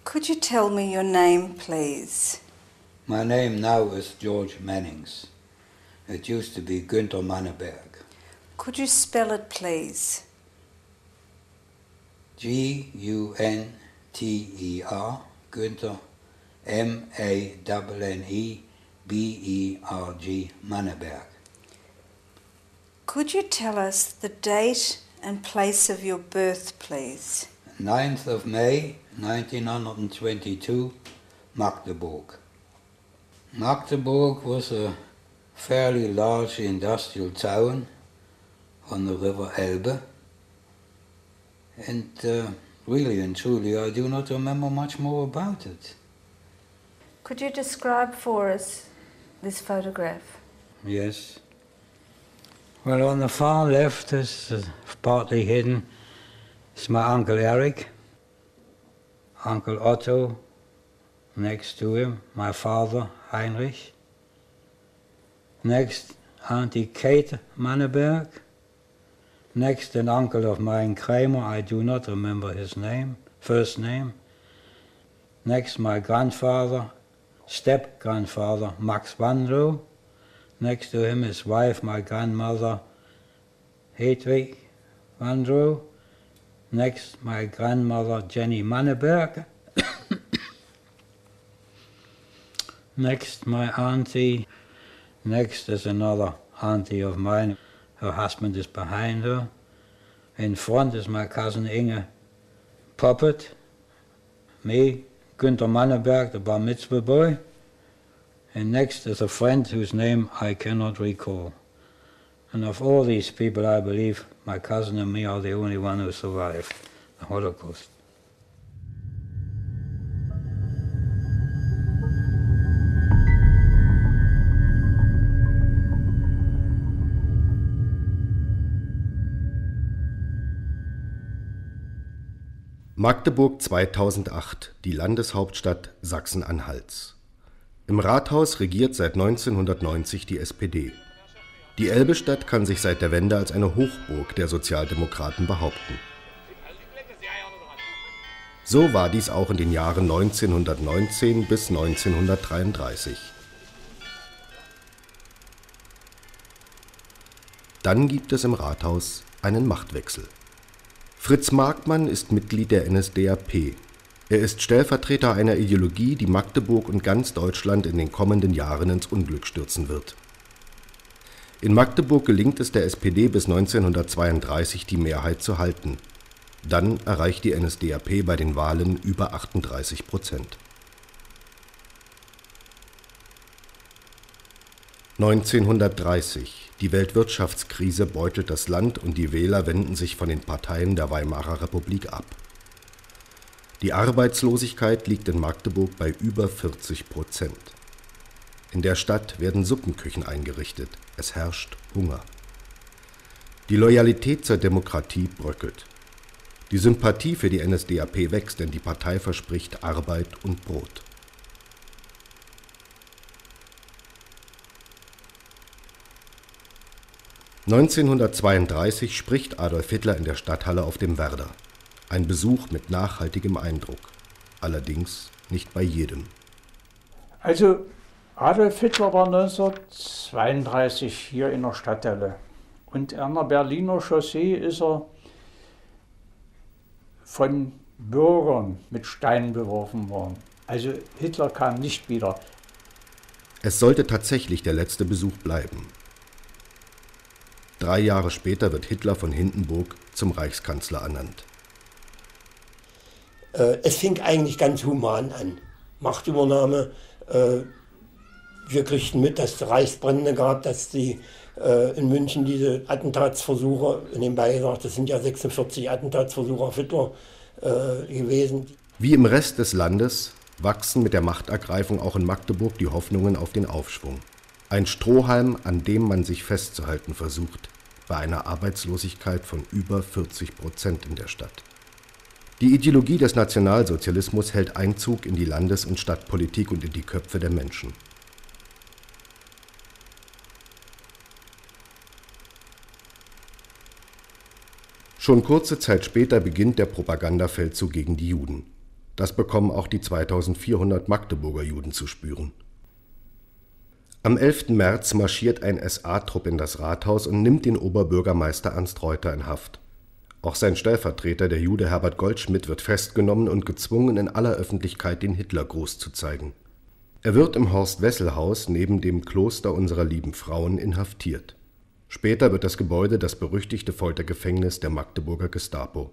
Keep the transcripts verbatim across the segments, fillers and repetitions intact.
Could you tell me your name, please? My name now is George Mannings. It used to be Günther Manneberg. Could you spell it, please? G U N T E R, Günther, M A N N E B E R G, Manneberg. Could you tell us the date and place of your birth, please? ninth of May, nineteen twenty-two, Magdeburg. Magdeburg was a fairly large industrial town on the river Elbe. And uh, really and truly, I do not remember much more about it. Could you describe for us this photograph? Yes. Well, on the far left is uh, partly hidden. It's my Uncle Eric, Uncle Otto, next to him, my father, Heinrich. Next, Auntie Kate Manneberg. Next, an uncle of mine, Kramer, I do not remember his name, first name. Next, my grandfather, step-grandfather, Max Wanlo. Next to him, his wife, my grandmother, Hedwig Wanlo. Next, my grandmother, Jenny Manneberg. Next, my auntie. Next is another auntie of mine. Her husband is behind her. In front is my cousin Inge Poppet. Me, Günther Manneberg, the bar mitzvah boy. And next is a friend whose name I cannot recall. And of all these people, I believe my cousin and me are the only one who survived the Holocaust. Magdeburg zweitausendacht, die Landeshauptstadt Sachsen-Anhalts. Im Rathaus regiert seit neunzehnhundertneunzig die S P D. Die Elbestadt kann sich seit der Wende als eine Hochburg der Sozialdemokraten behaupten. So war dies auch in den Jahren neunzehnhundertneunzehn bis neunzehnhundertdreiunddreißig. Dann gibt es im Rathaus einen Machtwechsel. Fritz Markmann ist Mitglied der N S D A P. Er ist Stellvertreter einer Ideologie, die Magdeburg und ganz Deutschland in den kommenden Jahren ins Unglück stürzen wird. In Magdeburg gelingt es der S P D bis neunzehnhundertzweiunddreißig die Mehrheit zu halten. Dann erreicht die N S D A P bei den Wahlen über achtunddreißig Prozent. neunzehnhundertdreißig. Die Weltwirtschaftskrise beutelt das Land und die Wähler wenden sich von den Parteien der Weimarer Republik ab. Die Arbeitslosigkeit liegt in Magdeburg bei über vierzig Prozent. In der Stadt werden Suppenküchen eingerichtet. Es herrscht Hunger. Die Loyalität zur Demokratie bröckelt. Die Sympathie für die N S D A P wächst, denn die Partei verspricht Arbeit und Brot. neunzehnhundertzweiunddreißig spricht Adolf Hitler in der Stadthalle auf dem Werder. Ein Besuch mit nachhaltigem Eindruck. Allerdings nicht bei jedem. Also Adolf Hitler war neunzehnhundertzweiunddreißig hier in der Stadthalle. Und an der Berliner Chaussee ist er von Bürgern mit Steinen beworfen worden. Also Hitler kam nicht wieder. Es sollte tatsächlich der letzte Besuch bleiben. Drei Jahre später wird Hitler von Hindenburg zum Reichskanzler ernannt. Äh, es fing eigentlich ganz human an. Machtübernahme. Äh, wir kriegten mit, dass es Reichsbrände gab, dass die äh, in München diese Attentatsversuche, nebenbei gesagt, das sind ja sechsundvierzig Attentatsversuche auf Hitler äh, gewesen. Wie im Rest des Landes wachsen mit der Machtergreifung auch in Magdeburg die Hoffnungen auf den Aufschwung. Ein Strohhalm, an dem man sich festzuhalten versucht, bei einer Arbeitslosigkeit von über vierzig Prozent in der Stadt. Die Ideologie des Nationalsozialismus hält Einzug in die Landes- und Stadtpolitik und in die Köpfe der Menschen. Schon kurze Zeit später beginnt der Propagandafeldzug gegen die Juden. Das bekommen auch die zweitausendvierhundert Magdeburger Juden zu spüren. Am elften März marschiert ein S A-Trupp in das Rathaus und nimmt den Oberbürgermeister Ernst Reuter in Haft. Auch sein Stellvertreter, der Jude Herbert Goldschmidt, wird festgenommen und gezwungen, in aller Öffentlichkeit den Hitlergruß zu zeigen. Er wird im Horst-Wessel-Haus neben dem Kloster Unserer Lieben Frauen inhaftiert. Später wird das Gebäude das berüchtigte Foltergefängnis der Magdeburger Gestapo.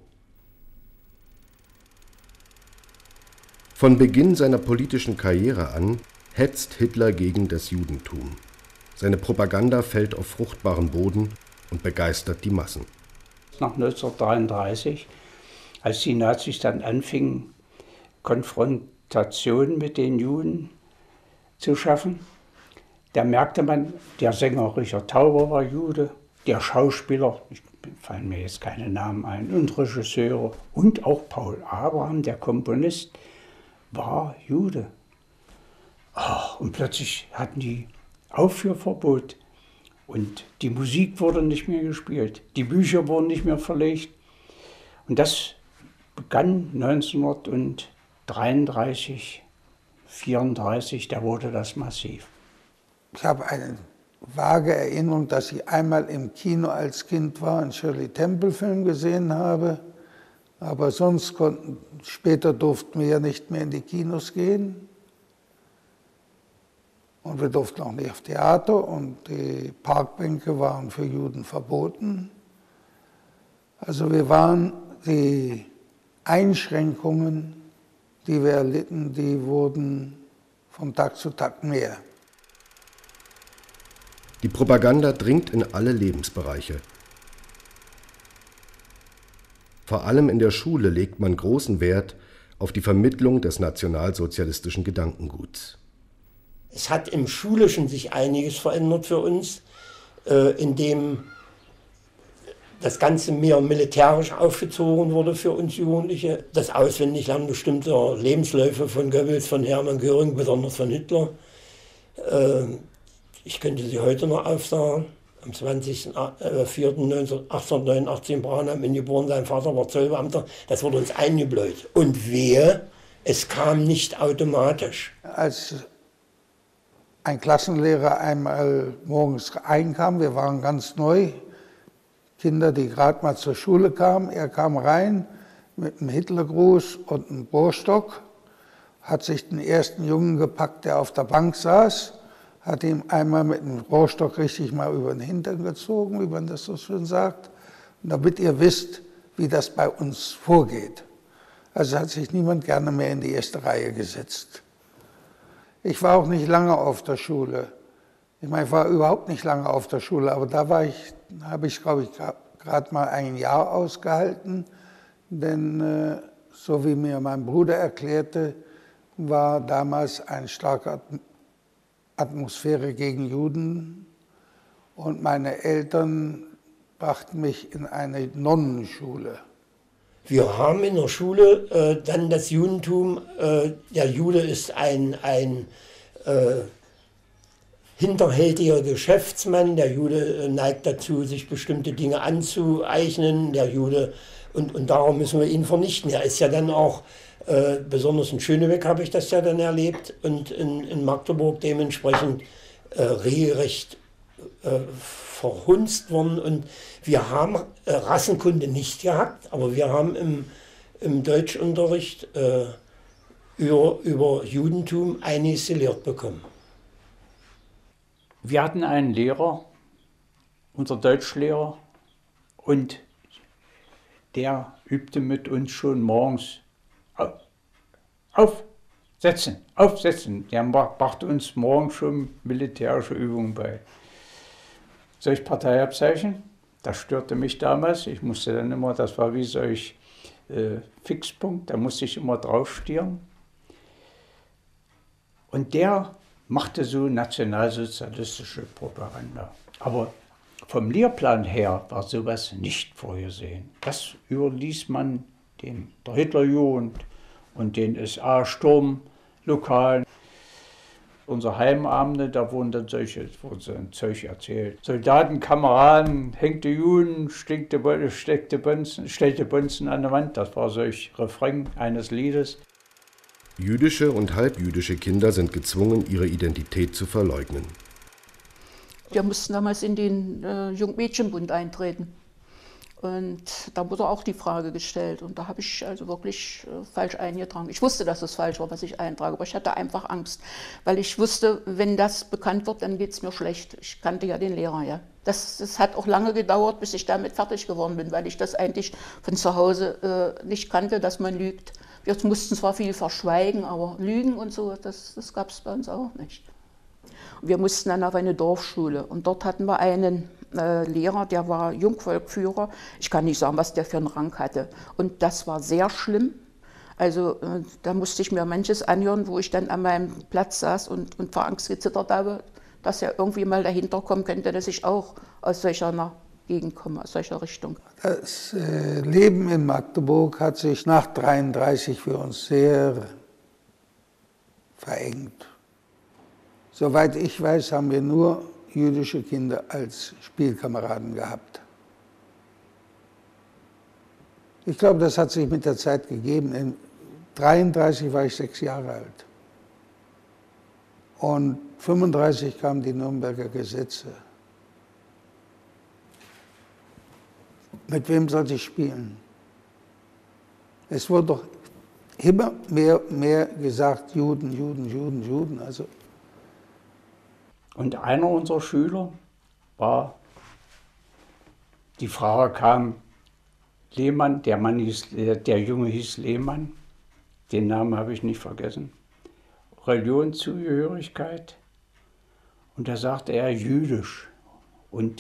Von Beginn seiner politischen Karriere an hetzt Hitler gegen das Judentum. Seine Propaganda fällt auf fruchtbaren Boden und begeistert die Massen. Nach neunzehnhundertdreiunddreißig, als die Nazis dann anfingen, Konfrontationen mit den Juden zu schaffen, da merkte man, der Sänger Richard Tauber war Jude, der Schauspieler, ich fallen mir jetzt keine Namen ein, und Regisseure und auch Paul Abraham, der Komponist, war Jude. Oh, und plötzlich hatten die Aufführverbot und die Musik wurde nicht mehr gespielt, die Bücher wurden nicht mehr verlegt. Und das begann neunzehnhundertdreiunddreißig, vierunddreißig, da wurde das massiv. Ich habe eine vage Erinnerung, dass ich einmal im Kino als Kind war, einen Shirley Temple-Film gesehen habe. Aber sonst konnten, später durften wir ja nicht mehr in die Kinos gehen. Und wir durften auch nicht auf Theater und die Parkbänke waren für Juden verboten. Also wir waren, die Einschränkungen, die wir erlitten, die wurden von Tag zu Tag mehr. Die Propaganda dringt in alle Lebensbereiche. Vor allem in der Schule legt man großen Wert auf die Vermittlung des nationalsozialistischen Gedankenguts. Es hat im Schulischen sich einiges verändert für uns, äh, indem das Ganze mehr militärisch aufgezogen wurde für uns Jugendliche. Das Auswendiglernen bestimmter Lebensläufe von Goebbels, von Hermann Göring, besonders von Hitler. Äh, ich könnte sie heute noch aufsagen. Am zwanzigsten vierten achtzehnhundertneunundachtzig in Branheim in geboren, sein Vater war Zollbeamter. Das wurde uns eingebläut. Und wehe, es kam nicht automatisch. Als ein Klassenlehrer einmal morgens einkam, wir waren ganz neu, Kinder, die gerade mal zur Schule kamen, er kam rein mit einem Hitlergruß und einem Bohrstock, hat sich den ersten Jungen gepackt, der auf der Bank saß, hat ihm einmal mit einem Rohrstock richtig mal über den Hintern gezogen, wie man das so schön sagt, und damit ihr wisst, wie das bei uns vorgeht. Also hat sich niemand gerne mehr in die erste Reihe gesetzt. Ich war auch nicht lange auf der Schule. Ich meine, ich war überhaupt nicht lange auf der Schule, aber da war ich, habe ich, glaube ich, gerade mal ein Jahr ausgehalten, denn äh, so wie mir mein Bruder erklärte, war damals ein starker Atmosphäre gegen Juden und meine Eltern brachten mich in eine Nonnenschule. Wir haben in der Schule äh, dann das Judentum, äh, der Jude ist ein, ein äh, hinterhältiger Geschäftsmann, der Jude äh, neigt dazu, sich bestimmte Dinge anzueignen, der Jude, und, und darum müssen wir ihn vernichten. Er ist ja dann auch, äh, besonders in Schönebeck habe ich das ja dann erlebt und in, in Magdeburg dementsprechend äh, regelrecht äh, verhunzt worden. Und wir haben äh, Rassenkunde nicht gehabt, aber wir haben im, im Deutschunterricht äh, über, über Judentum einiges gelehrt bekommen. Wir hatten einen Lehrer, unser Deutschlehrer, und der übte mit uns schon morgens auf, aufsetzen, aufsetzen. Der brachte uns morgens schon militärische Übungen bei. Solch Parteiabzeichen, das störte mich damals. Ich musste dann immer, das war wie solch äh, Fixpunkt, da musste ich immer draufstieren. Und der machte so nationalsozialistische Propaganda. Aber vom Lehrplan her war sowas nicht vorgesehen. Das überließ man dem, der Hitlerjugend und den S A-Sturmlokalen. Unsere Heimabende, da wurden dann solche, wurden so ein Zeug erzählt. Soldaten, Kameraden, hängte Juden, stinkte, steckte Bonzen, stellte Bonzen an der Wand. Das war solch Refrain eines Liedes. Jüdische und halbjüdische Kinder sind gezwungen, ihre Identität zu verleugnen. Wir mussten damals in den äh, Jungmädchenbund eintreten. Und da wurde auch die Frage gestellt. Und da habe ich also wirklich äh, falsch eingetragen. Ich wusste, dass es falsch war, was ich eintrage, aber ich hatte einfach Angst. Weil ich wusste, wenn das bekannt wird, dann geht es mir schlecht. Ich kannte ja den Lehrer, ja. Das, das hat auch lange gedauert, bis ich damit fertig geworden bin, weil ich das eigentlich von zu Hause äh, nicht kannte, dass man lügt. Wir mussten zwar viel verschweigen, aber Lügen und so, das, das gab es bei uns auch nicht. Wir mussten dann auf eine Dorfschule und dort hatten wir einen äh, Lehrer, der war Jungvolkführer. Ich kann nicht sagen, was der für einen Rang hatte. Und das war sehr schlimm. Also äh, da musste ich mir manches anhören, wo ich dann an meinem Platz saß und, und vor Angst gezittert habe, dass er irgendwie mal dahinter kommen könnte, dass ich auch aus solcher einer Gegend komme, aus solcher Richtung. Das äh, Leben in Magdeburg hat sich nach neunzehnhundertdreiunddreißig für uns sehr verengt. Soweit ich weiß, haben wir nur jüdische Kinder als Spielkameraden gehabt. Ich glaube, das hat sich mit der Zeit gegeben. In neunzehnhundertdreiunddreißig war ich sechs Jahre alt. Und neunzehnhundertfünfunddreißig kamen die Nürnberger Gesetze. Mit wem soll ich spielen? Es wurde doch immer mehr, mehr gesagt, Juden, Juden, Juden, Juden. Also Und einer unserer Schüler war, die Frage kam, Lehmann, der, Mann hieß, der Junge hieß Lehmann, den Namen habe ich nicht vergessen, Religionszugehörigkeit, und da sagte er jüdisch. Und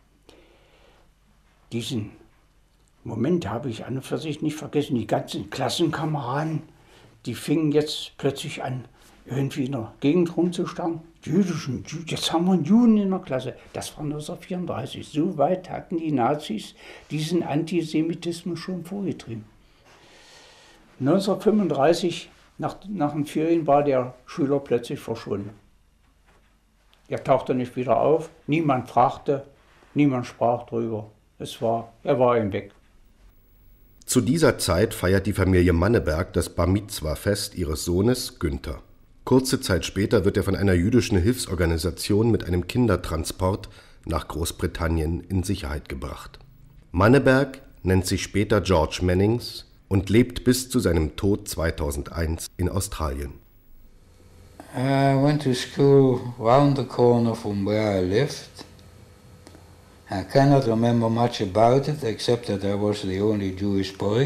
diesen Moment habe ich an und für sich nicht vergessen. Die ganzen Klassenkameraden, die fingen jetzt plötzlich an, irgendwie in der Gegend rumzustarren. Jüdischen, jetzt haben wir einen Juden in der Klasse. Das war neunzehnhundertvierunddreißig. So weit hatten die Nazis diesen Antisemitismus schon vorgetrieben. neunzehnhundertfünfunddreißig, nach, nach den Ferien, war der Schüler plötzlich verschwunden. Er tauchte nicht wieder auf, niemand fragte, niemand sprach drüber. Es war, er war ihm weg. Zu dieser Zeit feiert die Familie Manneberg das Bar-Mitzwa-Fest ihres Sohnes Günther. Kurze Zeit später wird er von einer jüdischen Hilfsorganisation mit einem Kindertransport nach Großbritannien in Sicherheit gebracht. Manneberg nennt sich später George Mannings und lebt bis zu seinem Tod zweitausendeins in Australien. I went to school round the corner from where I lived. I cannot remember much about it, except that I was the only Jewish boy.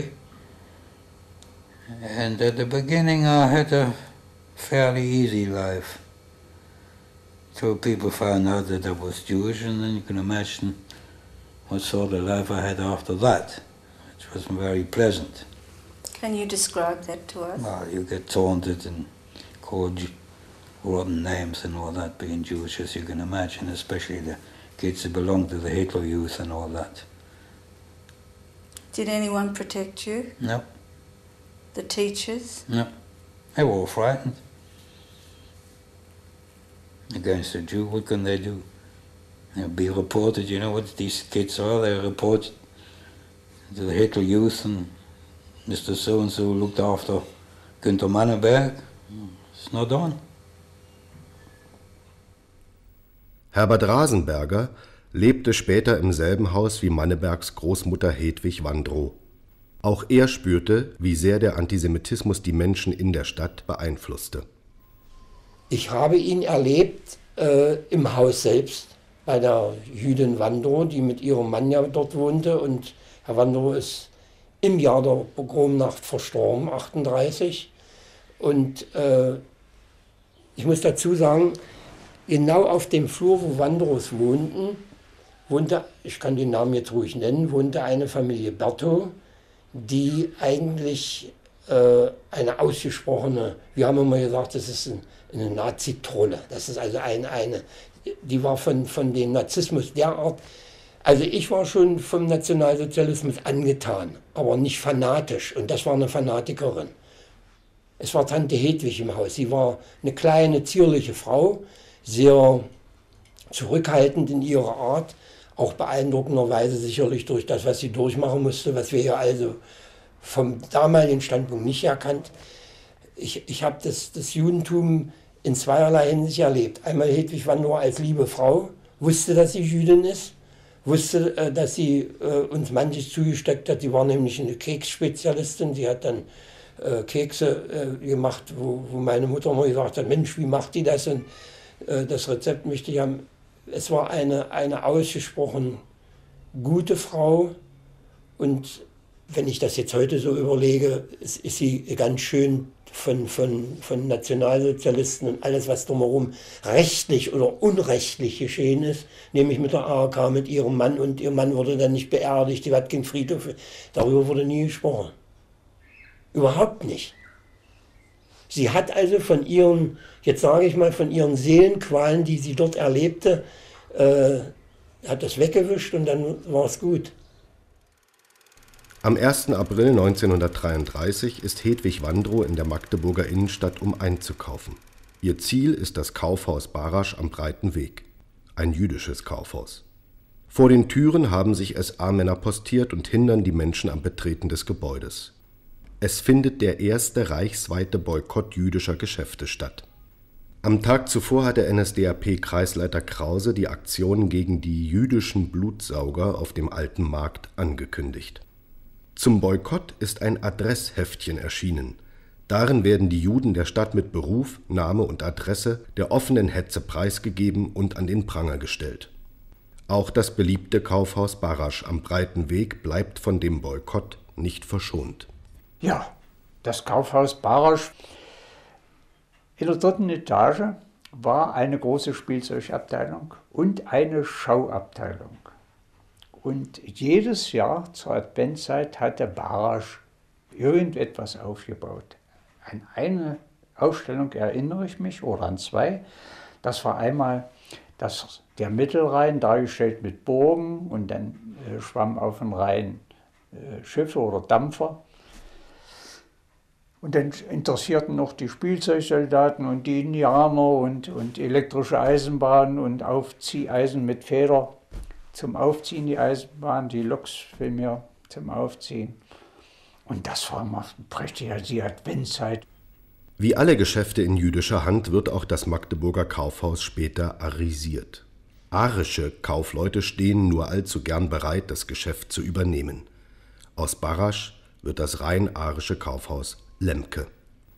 And at the beginning I had a fairly easy life. So people found out that I was Jewish, and then you can imagine what sort of life I had after that, which wasn't very pleasant. Can you describe that to us? Well, you get taunted and called rotten names and all that, being Jewish, as you can imagine, especially the kids who belong to the Hitler Youth and all that. Did anyone protect you? No, The teachers? no. They were all frightened. Against a Jew, what can they do? They'll be reported, you know what these kids are, they're reported to the Hitler Youth, and Mister So-and-so looked after Günther Manneberg. It's not on. Herbert Rasenberger lebte später im selben Haus wie Mannebergs Großmutter Hedwig Wandroh. Auch er spürte, wie sehr der Antisemitismus die Menschen in der Stadt beeinflusste. Ich habe ihn erlebt äh, im Haus selbst, bei der Jüdin Wandroh, die mit ihrem Mann ja dort wohnte. Und Herr Wandroh ist im Jahr der Pogromnacht verstorben, achtunddreißig. Und äh, ich muss dazu sagen, genau auf dem Flur, wo Wandrohs wohnten, wohnte, ich kann den Namen jetzt ruhig nennen, wohnte eine Familie Berthow, die eigentlich äh, eine ausgesprochene, wir haben immer gesagt, das ist ein, eine Nazi-Trolle. Das ist also eine, eine die war von, von dem Nazismus derart, also ich war schon vom Nationalsozialismus angetan, aber nicht fanatisch. Und das war eine Fanatikerin. Es war Tante Hedwig im Haus. Sie war eine kleine, zierliche Frau, sehr zurückhaltend in ihrer Art, auch beeindruckenderweise sicherlich durch das, was sie durchmachen musste, was wir ja also vom damaligen Standpunkt nicht erkannt. ich, ich habe das, das Judentum in zweierlei Hinsicht erlebt. Einmal Hedwig Wanderer als liebe Frau, wusste, dass sie Jüdin ist, wusste, äh, dass sie äh, uns manches zugesteckt hat. Die war nämlich eine Keksspezialistin, die hat dann äh, Kekse äh, gemacht, wo, wo meine Mutter mal gesagt hat, Mensch, wie macht die das? Und äh, das Rezept möchte ich haben. Es war eine, eine ausgesprochen gute Frau, und wenn ich das jetzt heute so überlege, ist, ist sie ganz schön von, von, von Nationalsozialisten und alles, was drumherum rechtlich oder unrechtlich geschehen ist, nämlich mit der A R K, mit ihrem Mann, und ihr Mann wurde dann nicht beerdigt, die hat keinen Friedhof, darüber wurde nie gesprochen. Überhaupt nicht. Sie hat also von ihren, jetzt sage ich mal, von ihren Seelenqualen, die sie dort erlebte, äh, hat das weggewischt und dann war es gut. Am ersten April neunzehnhundertdreiunddreißig ist Hedwig Wandrow in der Magdeburger Innenstadt, um einzukaufen. Ihr Ziel ist das Kaufhaus Barasch am Breiten Weg, ein jüdisches Kaufhaus. Vor den Türen haben sich S A-Männer postiert und hindern die Menschen am Betreten des Gebäudes. Es findet der erste reichsweite Boykott jüdischer Geschäfte statt. Am Tag zuvor hatte N S D A P-Kreisleiter Krause die Aktion gegen die jüdischen Blutsauger auf dem Alten Markt angekündigt. Zum Boykott ist ein Adressheftchen erschienen. Darin werden die Juden der Stadt mit Beruf, Name und Adresse der offenen Hetze preisgegeben und an den Pranger gestellt. Auch das beliebte Kaufhaus Barasch am Breiten Weg bleibt von dem Boykott nicht verschont. Ja, das Kaufhaus Barasch. In der dritten Etage war eine große Spielzeugabteilung und eine Schauabteilung. Und jedes Jahr zur Adventszeit hatte Barasch irgendetwas aufgebaut. An eine Ausstellung erinnere ich mich, oder an zwei. Das war einmal das, der Mittelrhein, dargestellt mit Burgen, und dann äh, schwammen auf dem Rhein äh, Schiffe oder Dampfer. Und dann interessierten noch die Spielzeugsoldaten und die Indianer und, und elektrische Eisenbahnen und Aufzieheisen mit Feder zum Aufziehen, die Eisenbahn, die Loks vielmehr zum Aufziehen. Und das war mal prächtig, also die Adventszeit. Wie alle Geschäfte in jüdischer Hand wird auch das Magdeburger Kaufhaus später arisiert. Arische Kaufleute stehen nur allzu gern bereit, das Geschäft zu übernehmen. Aus Barasch wird das rein arische Kaufhaus Lemke.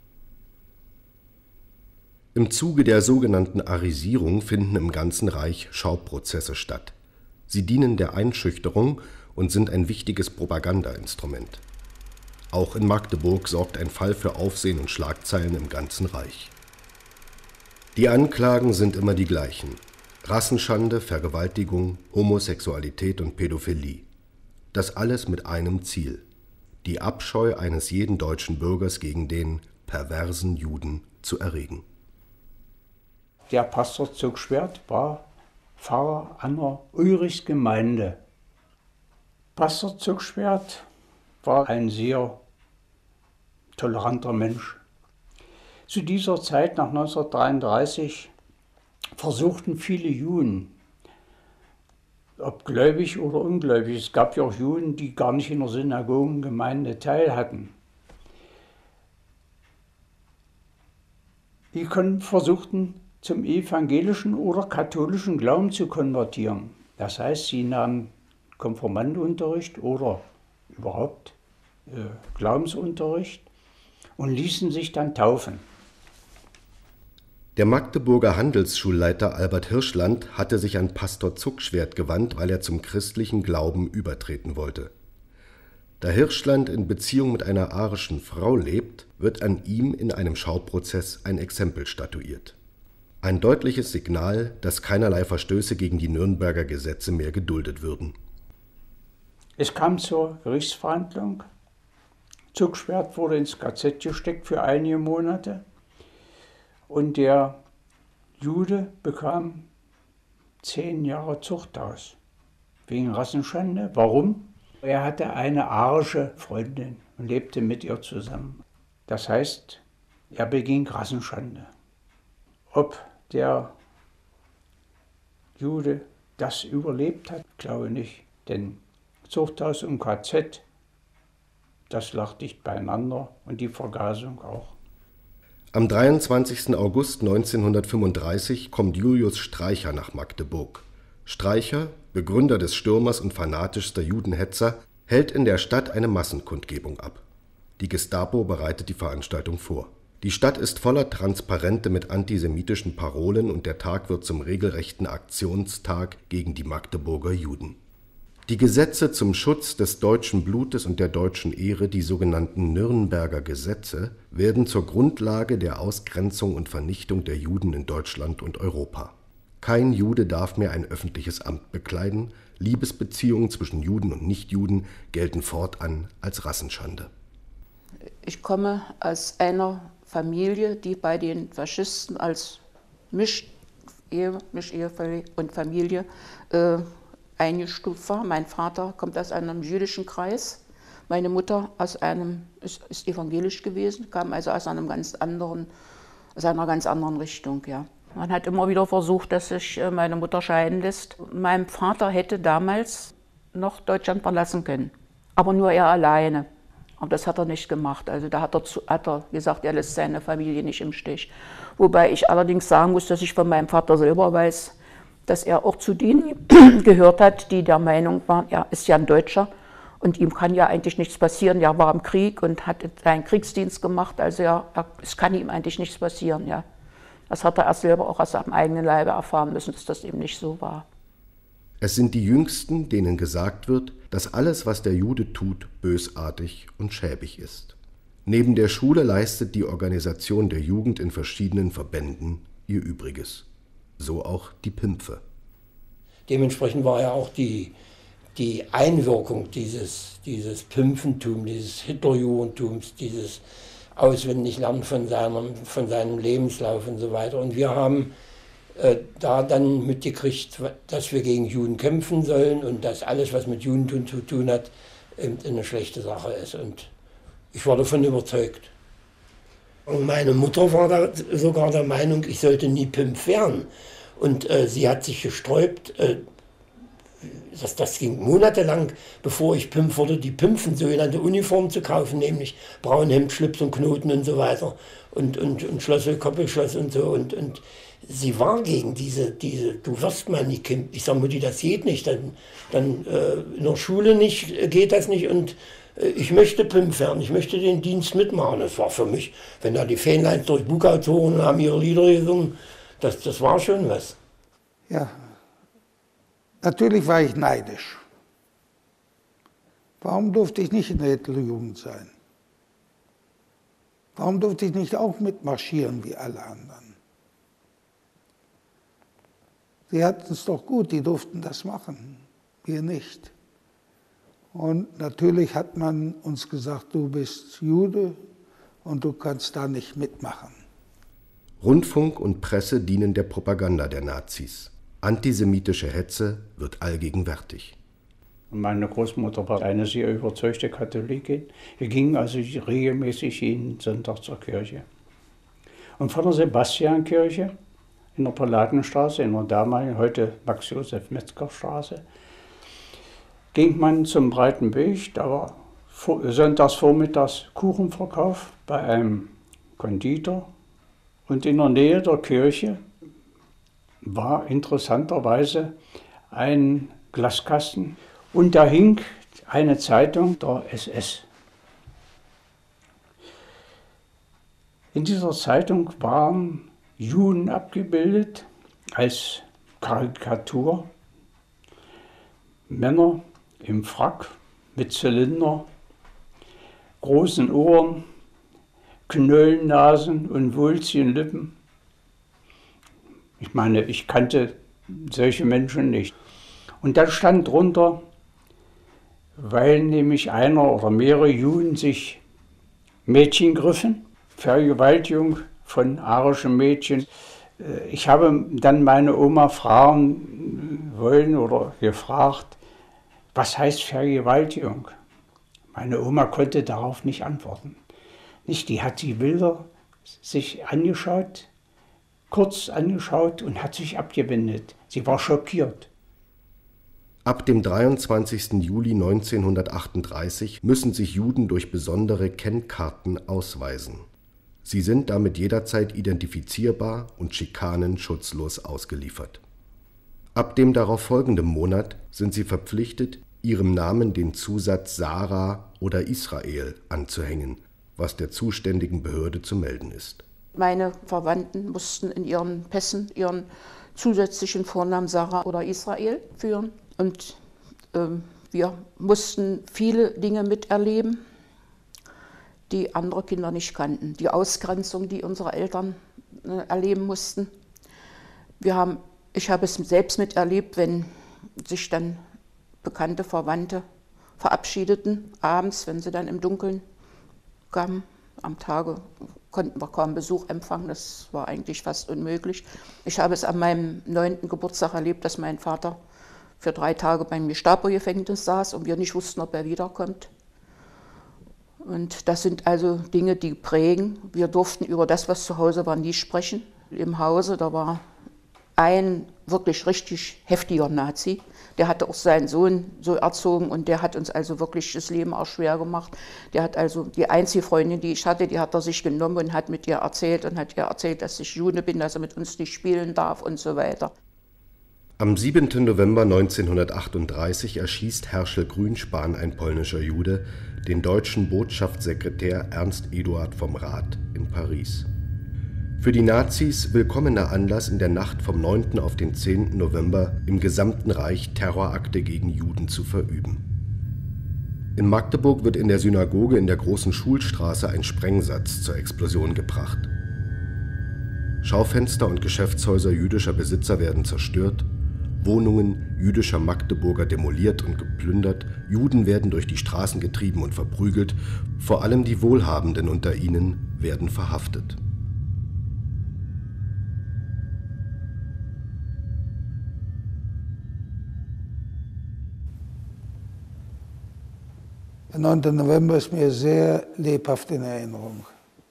Im Zuge der sogenannten Arisierung finden im ganzen Reich Schauprozesse statt. Sie dienen der Einschüchterung und sind ein wichtiges Propagandainstrument. Auch in Magdeburg sorgt ein Fall für Aufsehen und Schlagzeilen im ganzen Reich. Die Anklagen sind immer die gleichen: Rassenschande, Vergewaltigung, Homosexualität und Pädophilie. Das alles mit einem Ziel: die Abscheu eines jeden deutschen Bürgers gegen den perversen Juden zu erregen. Der Pastor Zugschwert war Pfarrer an der Ulrichsgemeinde. Pastor Zugschwert war ein sehr toleranter Mensch. Zu dieser Zeit, nach neunzehnhundertdreiunddreißig, versuchten viele Juden, ob gläubig oder ungläubig, es gab ja auch Juden, die gar nicht in der Synagogengemeinde teil hatten. Die können versuchten, zum evangelischen oder katholischen Glauben zu konvertieren. Das heißt, sie nahmen Konfirmandenunterricht oder überhaupt äh, Glaubensunterricht und ließen sich dann taufen. Der Magdeburger Handelsschulleiter Albert Hirschland hatte sich an Pastor Zugschwert gewandt, weil er zum christlichen Glauben übertreten wollte. Da Hirschland in Beziehung mit einer arischen Frau lebt, wird an ihm in einem Schauprozess ein Exempel statuiert. Ein deutliches Signal, dass keinerlei Verstöße gegen die Nürnberger Gesetze mehr geduldet würden. Es kam zur Gerichtsverhandlung. Zugschwert wurde ins K Z gesteckt für einige Monate. Und der Jude bekam zehn Jahre Zuchthaus wegen Rassenschande. Warum? Er hatte eine arische Freundin und lebte mit ihr zusammen. Das heißt, er beging Rassenschande. Ob der Jude das überlebt hat, glaube ich nicht. Denn Zuchthaus und K Z, das lag dicht beieinander und die Vergasung auch. Am dreiundzwanzigsten August neunzehnhundertfünfunddreißig kommt Julius Streicher nach Magdeburg. Streicher, Begründer des Stürmers und fanatischster Judenhetzer, hält in der Stadt eine Massenkundgebung ab. Die Gestapo bereitet die Veranstaltung vor. Die Stadt ist voller Transparente mit antisemitischen Parolen und der Tag wird zum regelrechten Aktionstag gegen die Magdeburger Juden. Die Gesetze zum Schutz des deutschen Blutes und der deutschen Ehre, die sogenannten Nürnberger Gesetze, werden zur Grundlage der Ausgrenzung und Vernichtung der Juden in Deutschland und Europa. Kein Jude darf mehr ein öffentliches Amt bekleiden, Liebesbeziehungen zwischen Juden und Nichtjuden gelten fortan als Rassenschande. Ich komme aus einer Familie, die bei den Faschisten als Mischehe, Mischehe und Familie äh, eingestuft war. Mein Vater kommt aus einem jüdischen Kreis, meine Mutter aus einem, ist, ist evangelisch gewesen, kam also aus einem ganz anderen, aus einer ganz anderen Richtung, ja. Man hat immer wieder versucht, dass sich meine Mutter scheiden lässt. Mein Vater hätte damals noch Deutschland verlassen können, aber nur er alleine. Aber das hat er nicht gemacht. Also da hat er, zu, hat er gesagt, er lässt seine Familie nicht im Stich. Wobei ich allerdings sagen muss, dass ich von meinem Vater selber weiß, dass er auch zu denen gehört hat, die der Meinung waren, er ist ja ein Deutscher und ihm kann ja eigentlich nichts passieren. Er war im Krieg und hat seinen Kriegsdienst gemacht, also er, er, es kann ihm eigentlich nichts passieren. Ja. Das hat er erst selber auch aus seinem eigenen Leibe erfahren müssen, dass das eben nicht so war. Es sind die Jüngsten, denen gesagt wird, dass alles, was der Jude tut, bösartig und schäbig ist. Neben der Schule leistet die Organisation der Jugend in verschiedenen Verbänden ihr Übriges. So auch die Pimpfe. Dementsprechend war ja auch die, die Einwirkung dieses, dieses Pimpfentums, dieses Hitlerjudentums, dieses Auswendiglernen von seinem, von seinem Lebenslauf und so weiter. Und wir haben äh, da dann mitgekriegt, dass wir gegen Juden kämpfen sollen und dass alles, was mit Judentum zu tun hat, eben eine schlechte Sache ist. Und ich war davon überzeugt. Und meine Mutter war da sogar der Meinung, ich sollte nie Pimp werden. Und äh, sie hat sich gesträubt, äh, das, das ging monatelang, bevor ich Pimp wurde, die Pimpfen sogenannte Uniform zu kaufen, nämlich Braunhemd, Schlips und Knoten und so weiter und, und, und Schlössel, Koppelschloss und so. Und, und sie war gegen diese, diese, du wirst mal nie Kind. Ich sage, Mutti, das geht nicht, dann, dann äh, in der Schule nicht, geht das nicht und äh, ich möchte Pimp werden, ich möchte den Dienst mitmachen. Das war für mich, wenn da die Fähnleins durch Bukau zogen und haben ihre Lieder gesungen, das, das war schon was. Ja, natürlich war ich neidisch. Warum durfte ich nicht in der Hitlerjugend sein? Warum durfte ich nicht auch mitmarschieren wie alle anderen? Sie hatten es doch gut, die durften das machen, wir nicht. Und natürlich hat man uns gesagt, du bist Jude und du kannst da nicht mitmachen. Rundfunk und Presse dienen der Propaganda der Nazis. Antisemitische Hetze wird allgegenwärtig. Meine Großmutter war eine sehr überzeugte Katholikin. Wir gingen also regelmäßig jeden Sonntag zur Kirche. Und von der Sebastiankirche in der Palatenstraße, in der damaligen, heute Max-Josef-Metzger-Straße, ging man zum Breiten Weg. Da war sonntags vormittags Kuchenverkauf bei einem Konditor. Und in der Nähe der Kirche war interessanterweise ein Glaskasten und da hing eine Zeitung der S S. In dieser Zeitung waren Juden abgebildet als Karikatur. Männer im Frack mit Zylinder, großen Ohren, Knöllennasen und wulstigen Lippen. Ich meine, ich kannte solche Menschen nicht. Und da stand drunter, weil nämlich einer oder mehrere Juden sich Mädchen griffen, Vergewaltigung von arischen Mädchen. Ich habe dann meine Oma fragen wollen oder gefragt, was heißt Vergewaltigung? Meine Oma konnte darauf nicht antworten. Nicht, die hat die Bilder sich angeschaut, kurz angeschaut und hat sich abgewendet. Sie war schockiert. Ab dem dreiundzwanzigsten Juli neunzehnhundertachtunddreißig müssen sich Juden durch besondere Kennkarten ausweisen. Sie sind damit jederzeit identifizierbar und Schikanen schutzlos ausgeliefert. Ab dem darauf folgenden Monat sind sie verpflichtet, ihrem Namen den Zusatz Sarah oder Israel anzuhängen, was der zuständigen Behörde zu melden ist. Meine Verwandten mussten in ihren Pässen ihren zusätzlichen Vornamen Sarah oder Israel führen. Und ähm, wir mussten viele Dinge miterleben, die andere Kinder nicht kannten. Die Ausgrenzung, die unsere Eltern äh, erleben mussten. Wir haben, ich habe es selbst miterlebt, wenn sich dann bekannte Verwandte verabschiedeten, abends, wenn sie dann im Dunkeln kamen. Am Tage konnten wir kaum Besuch empfangen, das war eigentlich fast unmöglich. Ich habe es an meinem neunten Geburtstag erlebt, dass mein Vater für drei Tage beim Gestapo-Gefängnis saß und wir nicht wussten, ob er wiederkommt. Und das sind also Dinge, die prägen. Wir durften über das, was zu Hause war, nie sprechen. Im Hause, da war ein wirklich richtig heftiger Nazi. Der hatte auch seinen Sohn so erzogen und der hat uns also wirklich das Leben auch schwer gemacht. Der hat also die einzige Freundin, die ich hatte, die hat er sich genommen und hat mit ihr erzählt und hat ihr erzählt, dass ich Jude bin, dass er mit uns nicht spielen darf und so weiter. Am siebenten November neunzehnhundertachtunddreißig erschießt Herschel Grünspan, ein polnischer Jude, den deutschen Botschaftssekretär Ernst Eduard vom Rath in Paris. Für die Nazis willkommener Anlass, in der Nacht vom neunten auf den zehnten November im gesamten Reich Terrorakte gegen Juden zu verüben. In Magdeburg wird in der Synagoge in der Großen Schulstraße ein Sprengsatz zur Explosion gebracht. Schaufenster und Geschäftshäuser jüdischer Besitzer werden zerstört, Wohnungen jüdischer Magdeburger demoliert und geplündert, Juden werden durch die Straßen getrieben und verprügelt, vor allem die Wohlhabenden unter ihnen werden verhaftet. Der neunte November ist mir sehr lebhaft in Erinnerung.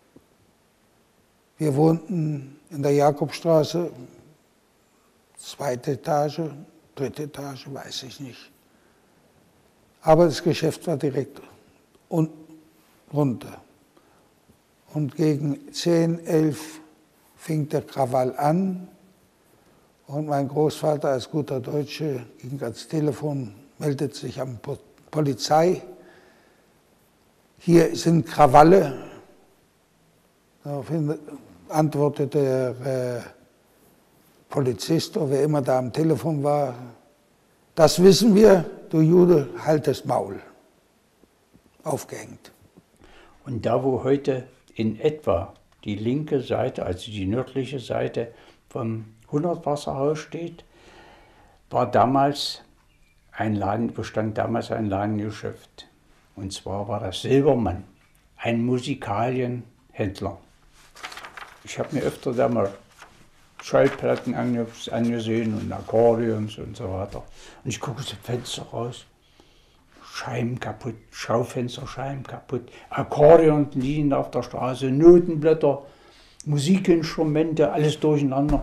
Wir wohnten in der Jakobstraße, zweite Etage, dritte Etage, weiß ich nicht. Aber das Geschäft war direkt un runter. Und gegen zehn, elf fing der Krawall an und mein Großvater als guter Deutsche ging ans Telefon, meldete sich an die Polizei. Hier sind Krawalle. Daraufhin antwortete der äh, Polizist oder wer immer da am Telefon war, das wissen wir, du Jude, halt das Maul. Aufgehängt. Und da, wo heute in etwa die linke Seite, also die nördliche Seite vom Hundertwasserhaus steht, war damals ein Laden, bestand damals ein Ladengeschäft. Und zwar war das Silbermann, ein Musikalienhändler. Ich habe mir öfter da mal Schallplatten angesehen und Akkordeons und so weiter. Und ich gucke zum Fenster raus, Scheiben kaputt, Schaufensterscheiben kaputt, Akkordeon liegen auf der Straße, Notenblätter, Musikinstrumente, alles durcheinander.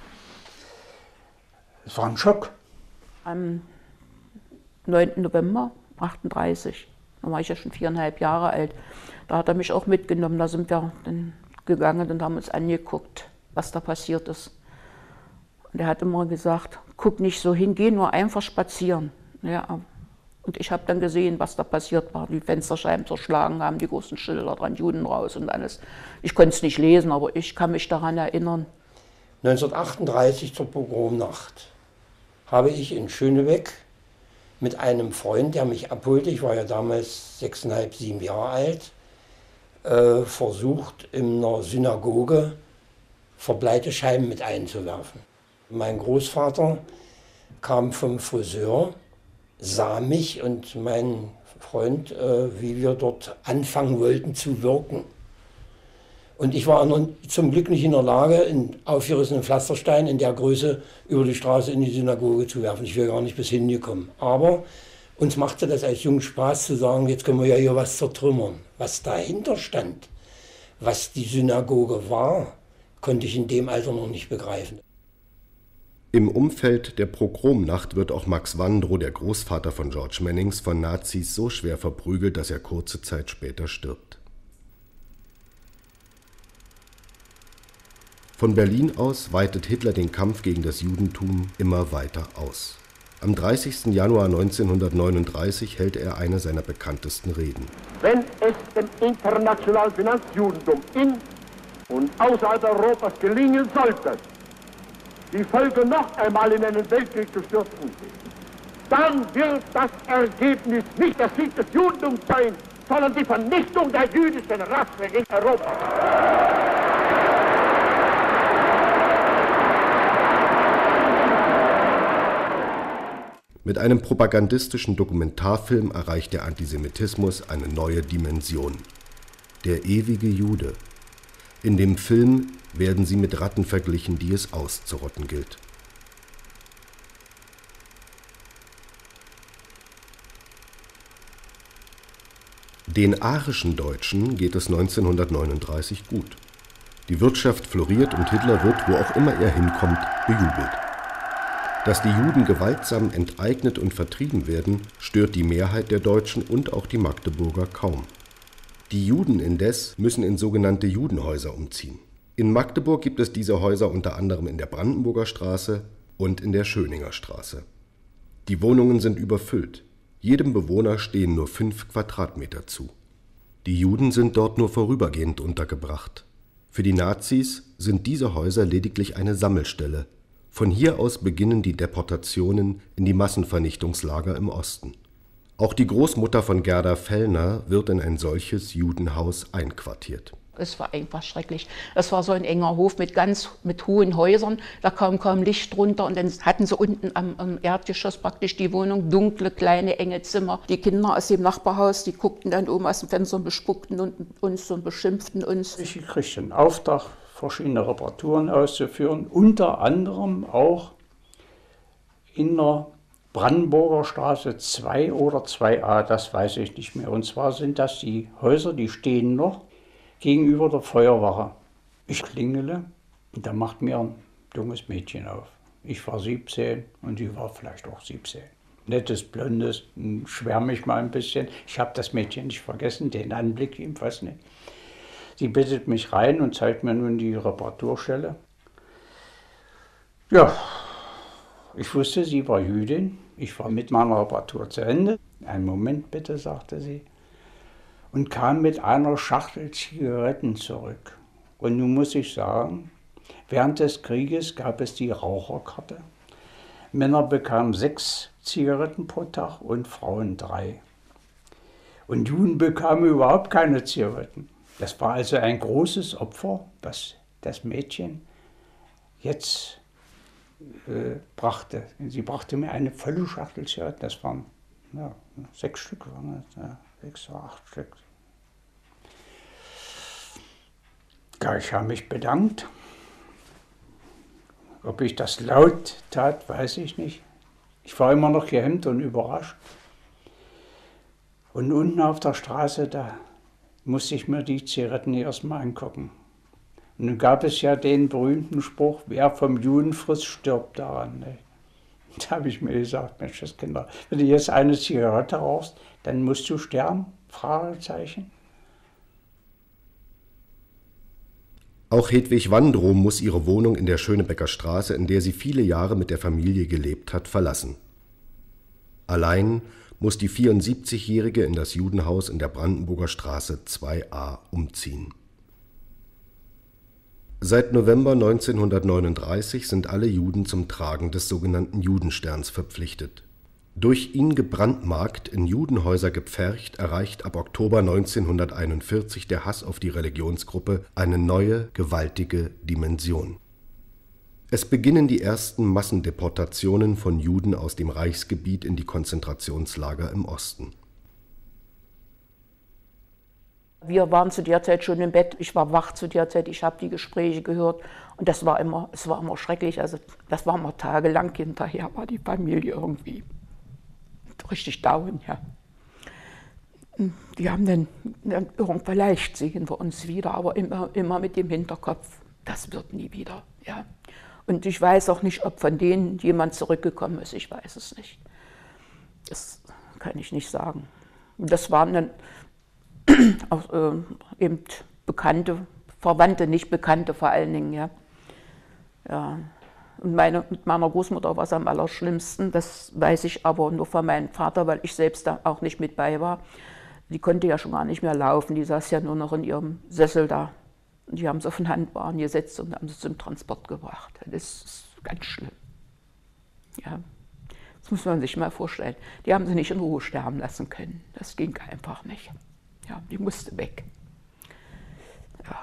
Es war ein Schock. Am neunten November achtunddreißig, da war ich ja schon viereinhalb Jahre alt, da hat er mich auch mitgenommen, da sind wir dann gegangen und haben uns angeguckt, was da passiert ist. Und er hat immer gesagt, guck nicht so hin, geh nur einfach spazieren. Ja, und ich habe dann gesehen, was da passiert war. Die Fensterscheiben zerschlagen haben, die großen Schilder dran, Juden raus und alles. Ich konnte es nicht lesen, aber ich kann mich daran erinnern. neunzehnhundertachtunddreißig zur Pogromnacht habe ich in Schönebeck mit einem Freund, der mich abholte, ich war ja damals sechseinhalb, sieben Jahre alt, äh, versucht, in einer Synagoge verbleite Scheiben mit einzuwerfen. Mein Großvater kam vom Friseur, sah mich und meinen Freund, äh, wie wir dort anfangen wollten zu wirken. Und ich war noch zum Glück nicht in der Lage, einen aufgerissenen Pflasterstein in der Größe über die Straße in die Synagoge zu werfen. Ich wäre gar nicht bis hingekommen. Aber uns machte das als Jungen Spaß zu sagen, jetzt können wir ja hier was zertrümmern. Was dahinter stand, was die Synagoge war, konnte ich in dem Alter noch nicht begreifen. Im Umfeld der Pogromnacht wird auch Max Wandroh, der Großvater von George Mennings, von Nazis so schwer verprügelt, dass er kurze Zeit später stirbt. Von Berlin aus weitet Hitler den Kampf gegen das Judentum immer weiter aus. Am dreißigsten Januar neunzehnhundertneununddreißig hält er eine seiner bekanntesten Reden. Wenn es dem internationalen Finanzjudentum in und außerhalb Europas gelingen sollte, die Völker noch einmal in einen Weltkrieg zu stürzen, dann wird das Ergebnis nicht der Sieg des Judentums sein, sondern die Vernichtung der jüdischen Rasse in Europa. Mit einem propagandistischen Dokumentarfilm erreicht der Antisemitismus eine neue Dimension. Der ewige Jude. In dem Film werden sie mit Ratten verglichen, die es auszurotten gilt. Den arischen Deutschen geht es neunzehnhundertneununddreißig gut. Die Wirtschaft floriert und Hitler wird, wo auch immer er hinkommt, bejubelt. Dass die Juden gewaltsam enteignet und vertrieben werden, stört die Mehrheit der Deutschen und auch die Magdeburger kaum. Die Juden indes müssen in sogenannte Judenhäuser umziehen. In Magdeburg gibt es diese Häuser unter anderem in der Brandenburger Straße und in der Schöninger Straße. Die Wohnungen sind überfüllt. Jedem Bewohner stehen nur fünf Quadratmeter zu. Die Juden sind dort nur vorübergehend untergebracht. Für die Nazis sind diese Häuser lediglich eine Sammelstelle. Von hier aus beginnen die Deportationen in die Massenvernichtungslager im Osten. Auch die Großmutter von Gerda Fellner wird in ein solches Judenhaus einquartiert. Es war einfach schrecklich. Es war so ein enger Hof mit ganz mit hohen Häusern, da kam kaum Licht drunter und dann hatten sie unten am, am Erdgeschoss praktisch die Wohnung, dunkle, kleine, enge Zimmer. Die Kinder aus dem Nachbarhaus, die guckten dann oben aus dem Fenster und bespuckten uns und beschimpften uns. Ich kriegte einen Auftrag, verschiedene Reparaturen auszuführen, unter anderem auch in der Brandenburger Straße zwei oder zwei a, das weiß ich nicht mehr. Und zwar sind das die Häuser, die stehen noch gegenüber der Feuerwache. Ich klingele und da macht mir ein junges Mädchen auf. Ich war siebzehn und die war vielleicht auch siebzehn. Nettes, blondes, schwärme ich mal ein bisschen. Ich habe das Mädchen nicht vergessen, den Anblick jedenfalls nicht. Sie bittet mich rein und zeigt mir nun die Reparaturstelle. Ja, ich wusste, sie war Jüdin. Ich war mit meiner Reparatur zu Ende. Einen Moment bitte, sagte sie. Und kam mit einer Schachtel Zigaretten zurück. Und nun muss ich sagen, während des Krieges gab es die Raucherkarte. Männer bekamen sechs Zigaretten pro Tag und Frauen drei. Und Juden bekamen überhaupt keine Zigaretten. Das war also ein großes Opfer, das das Mädchen jetzt äh, brachte. Sie brachte mir eine volle Schachtel Zigaretten, das waren ja, sechs Stück, waren das, ja, sechs oder acht Stück. Ja, ich habe mich bedankt. Ob ich das laut tat, weiß ich nicht. Ich war immer noch gehemmt und überrascht. Und unten auf der Straße, da musste ich mir die Zigaretten erstmal angucken. Und nun gab es ja den berühmten Spruch, wer vom Juden frisst, stirbt daran. Ne? Da habe ich mir gesagt, Mensch, das Kinder, wenn du jetzt eine Zigarette rauchst, dann musst du sterben? Fragezeichen. Auch Hedwig Wandrow muss ihre Wohnung in der Schönebecker Straße, in der sie viele Jahre mit der Familie gelebt hat, verlassen. Allein muss die vierundsiebzigjährige in das Judenhaus in der Brandenburger Straße zwei a umziehen. Seit November neunzehnhundertneununddreißig sind alle Juden zum Tragen des sogenannten Judensterns verpflichtet. Durch ihn gebrandmarkt, in Judenhäuser gepfercht, erreicht ab Oktober neunzehnhunderteinundvierzig der Hass auf die Religionsgruppe eine neue, gewaltige Dimension. Es beginnen die ersten Massendeportationen von Juden aus dem Reichsgebiet in die Konzentrationslager im Osten. Wir waren zu der Zeit schon im Bett, ich war wach zu der Zeit, ich habe die Gespräche gehört und das war immer, es war immer schrecklich, also das war immer tagelang, hinterher war die Familie irgendwie richtig down, ja. Die haben dann, dann vielleicht sehen wir uns wieder, aber immer, immer mit dem Hinterkopf, das wird nie wieder, ja. Und ich weiß auch nicht, ob von denen jemand zurückgekommen ist, ich weiß es nicht. Das kann ich nicht sagen. Und das waren dann auch äh, eben Bekannte, Verwandte, nicht Bekannte vor allen Dingen, ja. Ja. Und meine, mit meiner Großmutter war es am allerschlimmsten, das weiß ich aber nur von meinem Vater, weil ich selbst da auch nicht mit bei war. Die konnte ja schon gar nicht mehr laufen, die saß ja nur noch in ihrem Sessel da. Und die haben sie auf den Handbahn gesetzt und haben sie zum Transport gebracht. Das ist ganz schlimm. Ja, das muss man sich mal vorstellen. Die haben sie nicht in Ruhe sterben lassen können. Das ging einfach nicht. Ja, die musste weg. Ja.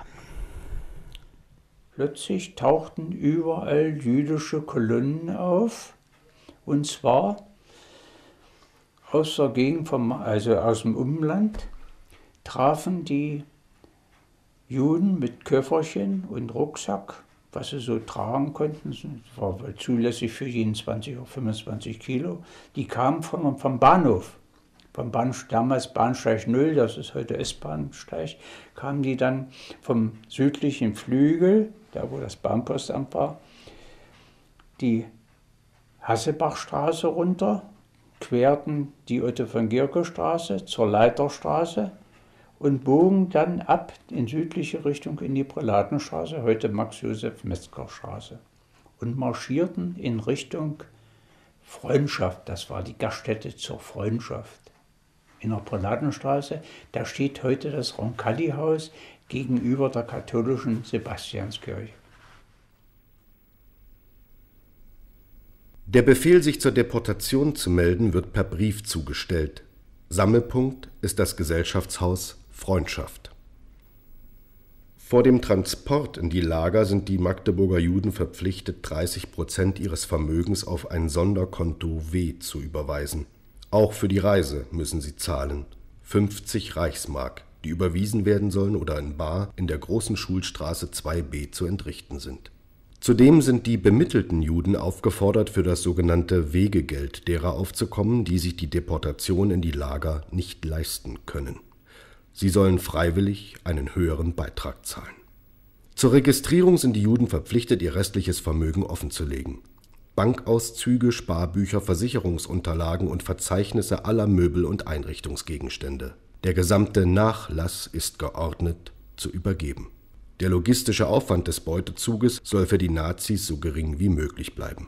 Plötzlich tauchten überall jüdische Kolonnen auf, und zwar aus der Gegend, vom, also aus dem Umland, trafen die Juden mit Köfferchen und Rucksack, was sie so tragen konnten, das war zulässig für jeden zwanzig oder fünfundzwanzig Kilo, die kamen vom, vom Bahnhof. Vom Bahn, damals Bahnsteig null, das ist heute S-Bahnsteig, kamen die dann vom südlichen Flügel, da wo das Bahnpostamt war, die Hassebachstraße runter, querten die Otto-von-Guericke-Straße zur Leiterstraße und bogen dann ab in südliche Richtung in die Prälatenstraße, heute Max-Josef-Metzger-Straße, und marschierten in Richtung Freundschaft, das war die Gaststätte zur Freundschaft. In der Prälatenstraße, da steht heute das Roncalli-Haus gegenüber der katholischen Sebastianskirche. Der Befehl, sich zur Deportation zu melden, wird per Brief zugestellt. Sammelpunkt ist das Gesellschaftshaus Freundschaft. Vor dem Transport in die Lager sind die Magdeburger Juden verpflichtet, dreißig Prozent ihres Vermögens auf ein Sonderkonto W zu überweisen. Auch für die Reise müssen sie zahlen, fünfzig Reichsmark, die überwiesen werden sollen oder in bar in der Großen Schulstraße zwei b zu entrichten sind. Zudem sind die bemittelten Juden aufgefordert, für das sogenannte Wegegeld derer aufzukommen, die sich die Deportation in die Lager nicht leisten können. Sie sollen freiwillig einen höheren Beitrag zahlen. Zur Registrierung sind die Juden verpflichtet, ihr restliches Vermögen offenzulegen. Bankauszüge, Sparbücher, Versicherungsunterlagen und Verzeichnisse aller Möbel und Einrichtungsgegenstände. Der gesamte Nachlass ist geordnet zu übergeben. Der logistische Aufwand des Beutezuges soll für die Nazis so gering wie möglich bleiben.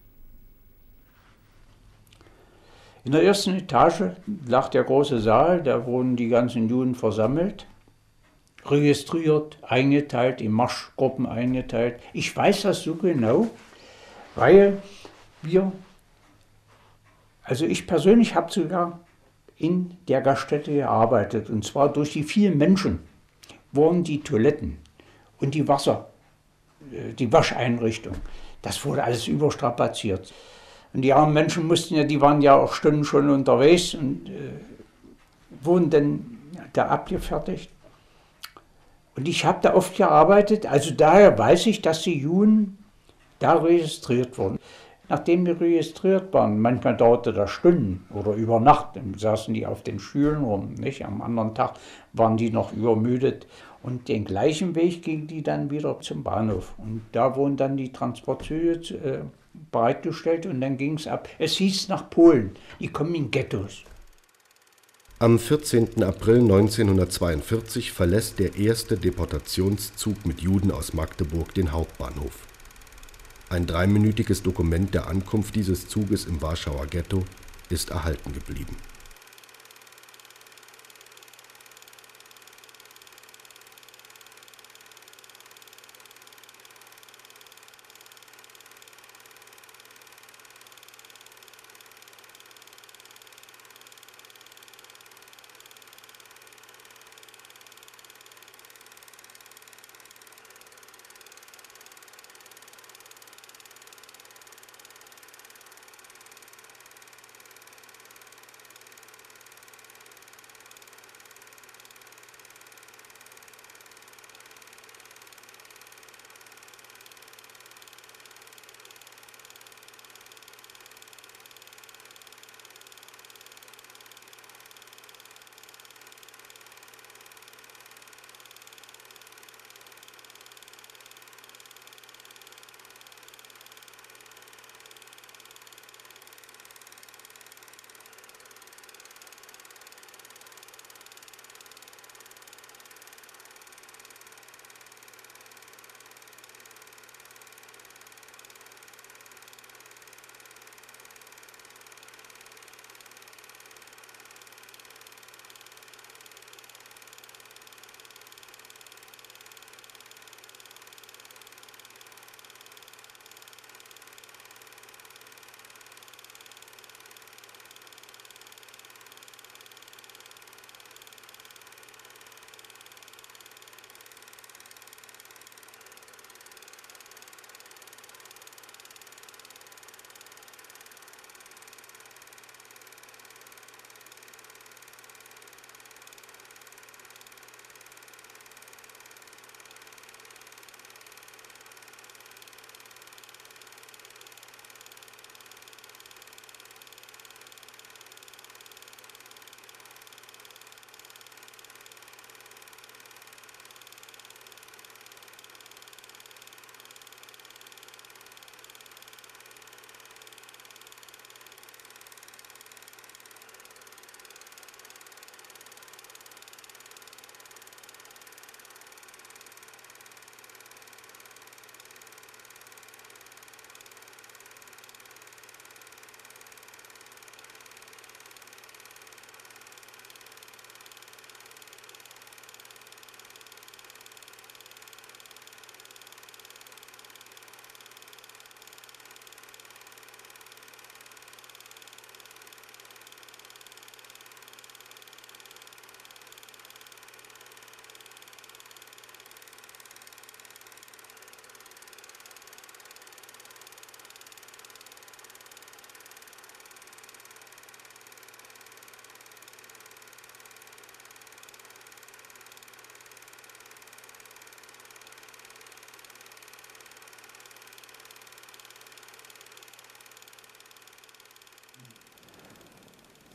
In der ersten Etage lag der große Saal, da wurden die ganzen Juden versammelt, registriert, eingeteilt, in Marschgruppen eingeteilt. Ich weiß das so genau, weil wir, also ich persönlich habe sogar in der Gaststätte gearbeitet, und zwar durch die vielen Menschen wurden die Toiletten und die Wasser, die Wascheinrichtung, das wurde alles überstrapaziert. Und die armen Menschen mussten ja, die waren ja auch Stunden schon unterwegs und äh, wurden dann da abgefertigt. Und ich habe da oft gearbeitet, also daher weiß ich, dass die Juden da registriert wurden. Nachdem die registriert waren, manchmal dauerte das Stunden oder über Nacht, dann saßen die auf den Stühlen rum, nicht? Am anderen Tag waren die noch übermüdet. Und den gleichen Weg gingen die dann wieder zum Bahnhof. Und da wurden dann die Transportzüge äh, bereitgestellt und dann ging es ab. Es hieß nach Polen, die kommen in Ghettos. Am vierzehnten April neunzehnhundertzweiundvierzig verlässt der erste Deportationszug mit Juden aus Magdeburg den Hauptbahnhof. Ein dreiminütiges Dokument der Ankunft dieses Zuges im Warschauer Ghetto ist erhalten geblieben.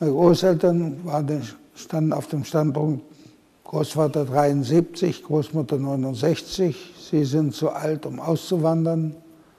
Meine Großeltern waren, standen auf dem Standpunkt Großvater dreiundsiebzig, Großmutter neunundsechzig. Sie sind zu alt, um auszuwandern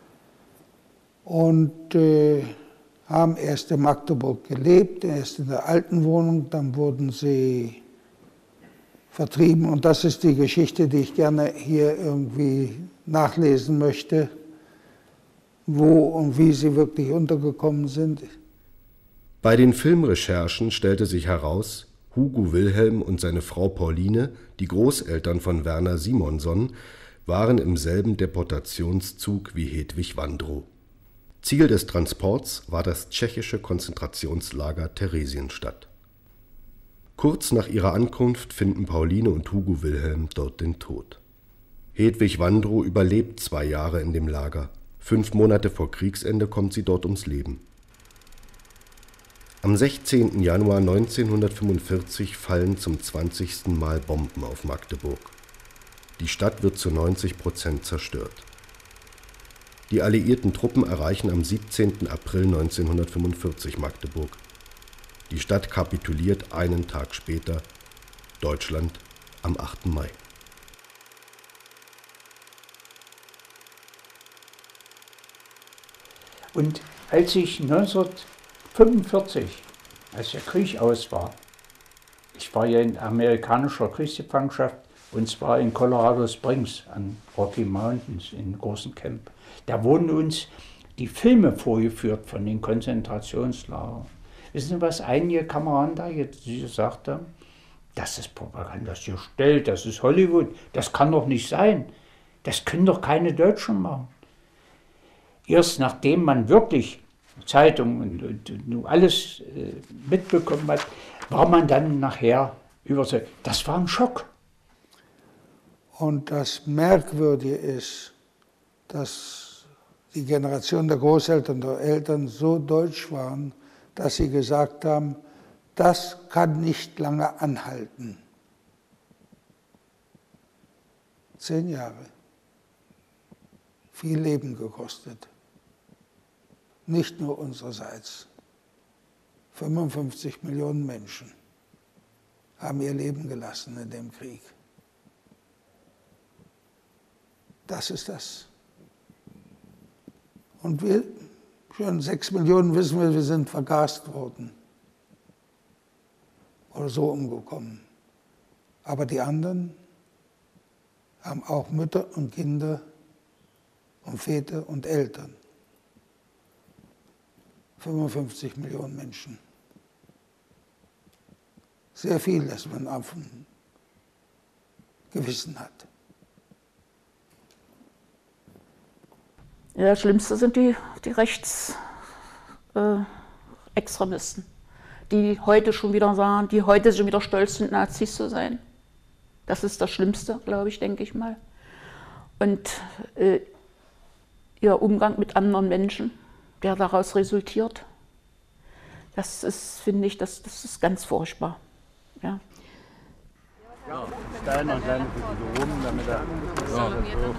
und äh, haben erst in Magdeburg gelebt, erst in der alten Wohnung, dann wurden sie vertrieben. Und das ist die Geschichte, die ich gerne hier irgendwie nachlesen möchte, wo und wie sie wirklich untergekommen sind. Bei den Filmrecherchen stellte sich heraus, Hugo Wilhelm und seine Frau Pauline, die Großeltern von Werner Simonson, waren im selben Deportationszug wie Hedwig Wandrow. Ziel des Transports war das tschechische Konzentrationslager Theresienstadt. Kurz nach ihrer Ankunft finden Pauline und Hugo Wilhelm dort den Tod. Hedwig Wandrow überlebt zwei Jahre in dem Lager. Fünf Monate vor Kriegsende kommt sie dort ums Leben. Am sechzehnten Januar neunzehnhundertfünfundvierzig fallen zum zwanzigsten Mal Bomben auf Magdeburg. Die Stadt wird zu neunzig Prozent zerstört. Die alliierten Truppen erreichen am siebzehnten April neunzehnhundertfünfundvierzig Magdeburg. Die Stadt kapituliert einen Tag später, Deutschland am achten Mai. Und als ich neunzehnhundertfünfundvierzig, als der Krieg aus war, ich war ja in amerikanischer Kriegsgefangenschaft, und zwar in Colorado Springs an Rocky Mountains in großen Camp. Da wurden uns die Filme vorgeführt von den Konzentrationslagern. Wissen Sie, was einige Kameraden da jetzt gesagt haben? Das ist Propaganda, das ist gestellt, das ist Hollywood, das kann doch nicht sein. Das können doch keine Deutschen machen. Erst nachdem man wirklich Zeitungen und, und, und alles äh, mitbekommen hat, war man dann nachher überzeugt. Das war ein Schock. Und das Merkwürdige ist, dass die Generation der Großeltern, der Eltern so deutsch waren, dass sie gesagt haben, das kann nicht lange anhalten. Zehn Jahre. Viel Leben gekostet. Nicht nur unsererseits. fünfundfünfzig Millionen Menschen haben ihr Leben gelassen in dem Krieg. Das ist das. Und wir, schon sechs Millionen wissen wir, wir sind vergast worden. Oder so umgekommen. Aber die anderen haben auch Mütter und Kinder und Väter und Eltern. fünfundfünfzig Millionen Menschen. Sehr viel, das man auf dem Gewissen hat. Ja, das Schlimmste sind die, die Rechtsextremisten, äh, die heute schon wieder sagen, die heute schon wieder stolz sind, Nazis zu sein. Das ist das Schlimmste, glaube ich, denke ich mal. Und äh, ihr Umgang mit anderen Menschen, der daraus resultiert, das ist, finde ich, das, das ist ganz furchtbar. Ja. Ja, Steiner, kleine Figur rum, damit er... Ja, das so.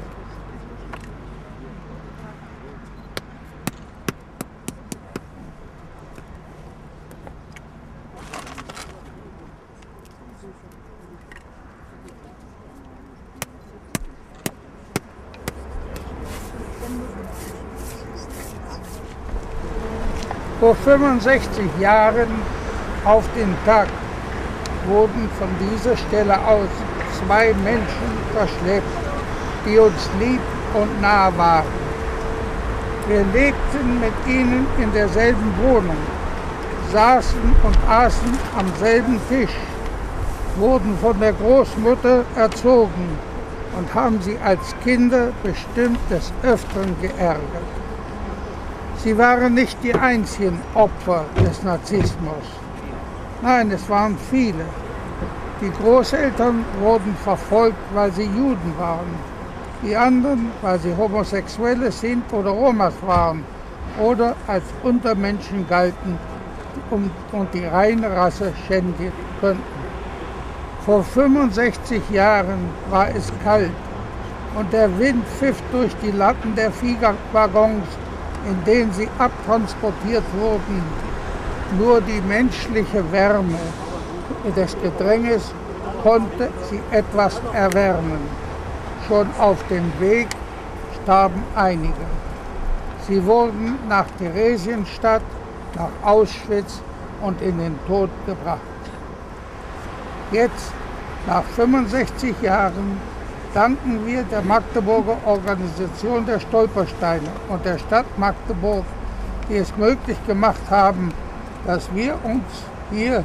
Vor fünfundsechzig Jahren auf den Tag wurden von dieser Stelle aus zwei Menschen verschleppt, die uns lieb und nah waren. Wir lebten mit ihnen in derselben Wohnung, saßen und aßen am selben Tisch, wurden von der Großmutter erzogen und haben sie als Kinder bestimmt des Öfteren geärgert. Sie waren nicht die einzigen Opfer des Narzissmus. Nein, es waren viele. Die Großeltern wurden verfolgt, weil sie Juden waren. Die anderen, weil sie Homosexuelle sind oder Romas waren oder als Untermenschen galten und, und die reine Rasse schänden könnten. Vor fünfundsechzig Jahren war es kalt und der Wind pfiff durch die Latten der Fliegerwaggons, in denen sie abtransportiert wurden. Nur die menschliche Wärme des Gedränges konnte sie etwas erwärmen. Schon auf dem Weg starben einige. Sie wurden nach Theresienstadt, nach Auschwitz und in den Tod gebracht. Jetzt, nach fünfundsechzig Jahren, danken wir der Magdeburger Organisation der Stolpersteine und der Stadt Magdeburg, die es möglich gemacht haben, dass wir uns hier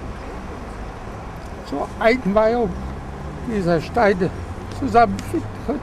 zur Einweihung dieser Steine zusammenfinden können.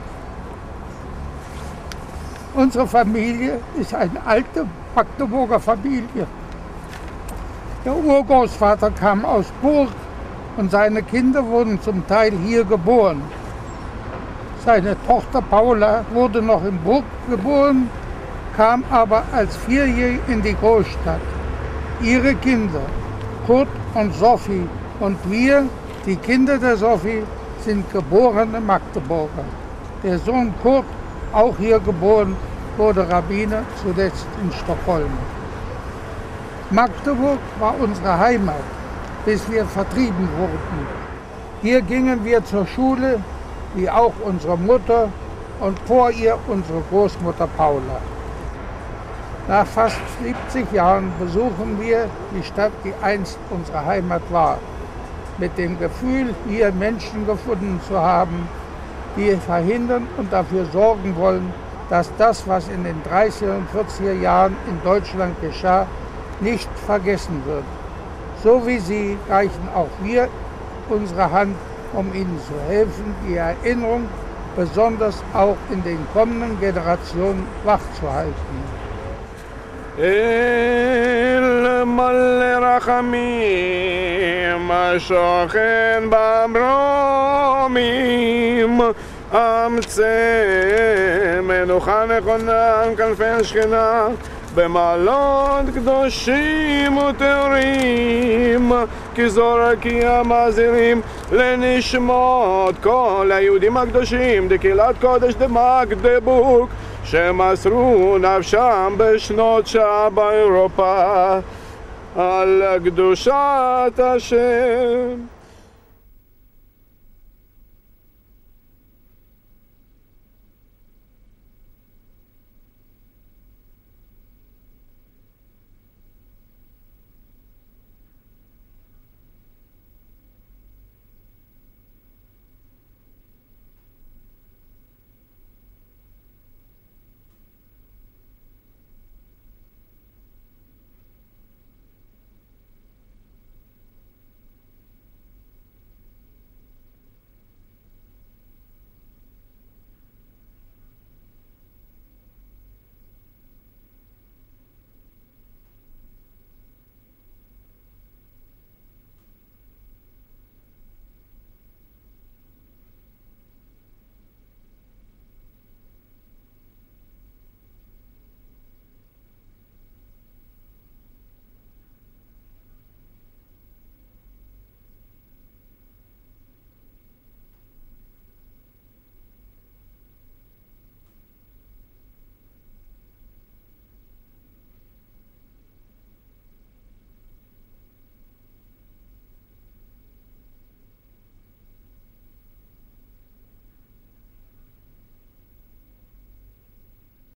Unsere Familie ist eine alte Magdeburger Familie. Der Urgroßvater kam aus Burg und seine Kinder wurden zum Teil hier geboren. Seine Tochter Paula wurde noch in Burg geboren, kam aber als Vierjährige in die Großstadt. Ihre Kinder, Kurt und Sophie und wir, die Kinder der Sophie, sind geborene Magdeburger. Der Sohn Kurt, auch hier geboren, wurde Rabbiner, zuletzt in Stockholm. Magdeburg war unsere Heimat, bis wir vertrieben wurden. Hier gingen wir zur Schule, wie auch unsere Mutter und vor ihr unsere Großmutter Paula. Nach fast siebzig Jahren besuchen wir die Stadt, die einst unsere Heimat war, mit dem Gefühl, hier Menschen gefunden zu haben, die verhindern und dafür sorgen wollen, dass das, was in den dreißiger und vierziger Jahren in Deutschland geschah, nicht vergessen wird. So wie sie reichen auch wir unsere Hand, um ihnen zu helfen, die Erinnerung besonders auch in den kommenden Generationen wachzuhalten. אל מלא רחמים, השוכן במרומים, אמצא מנוחה נכונה, כנפי שכנה, במעלות קדושים וטהורים, כי זו רקיע מזהירים לנשמות כל היהודים הקדושים, דקהילת קודש דמגדבורג, שמסרו נפשם בשנות שעה באירופה על קדושת השם.